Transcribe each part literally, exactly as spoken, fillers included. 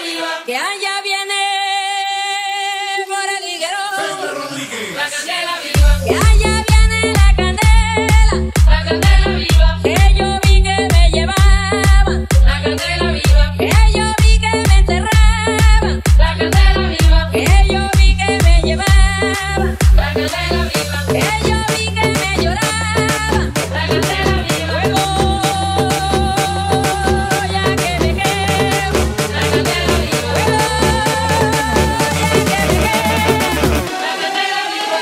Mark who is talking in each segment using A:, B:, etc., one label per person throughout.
A: viva,
B: que allá viene por el higuerón.
A: la candela viva,
B: Que allá viene la candela,
A: la candela viva,
B: que yo vi que me llevaban,
A: la candela viva,
B: que yo vi que me enterraban,
A: la candela viva,
B: que yo vi que me llevaban,
A: la candela viva,
B: que yo vi que me lloraban.
A: la candela viva,
B: Luego, ya que me quedo,
A: la candela viva,
B: luego, ya que me quedo.
A: la candela viva.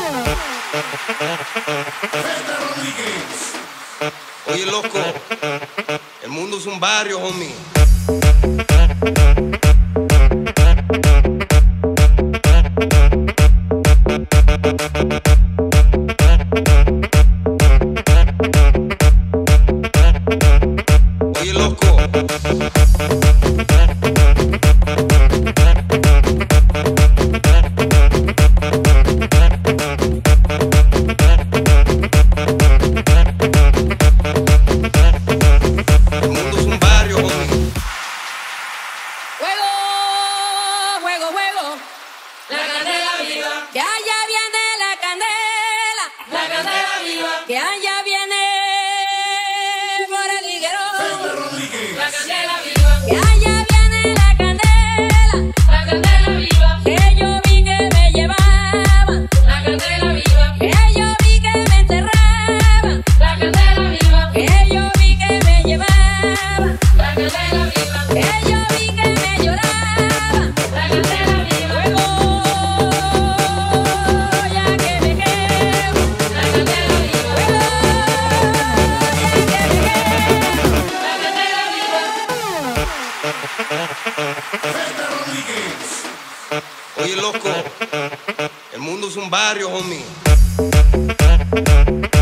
C: Oye, loco, el mundo es un barrio, homie. Oye, loco. El mundo es un barrio, homie.
B: Juego, juego, juego,
A: La candela viva,
B: que allá viene la candela,
A: la candela viva,
B: que allá viene por el higuerón.
A: la candela viva,
B: Que allá viene la candela,
A: la candela viva,
B: que yo vi que me llevaban,
A: la candela viva,
B: que yo vi que me enterraban,
A: la candela viva,
B: que yo vi que me llevaban,
A: la candela viva,
B: que yo vi que me lloraban.
A: la candela viva,
B: Luego, ya que me quedo,
A: la candela viva,
B: luego, ya que me quedo.
A: la candela viva.
C: Oye, loco, el mundo es un barrio, homie.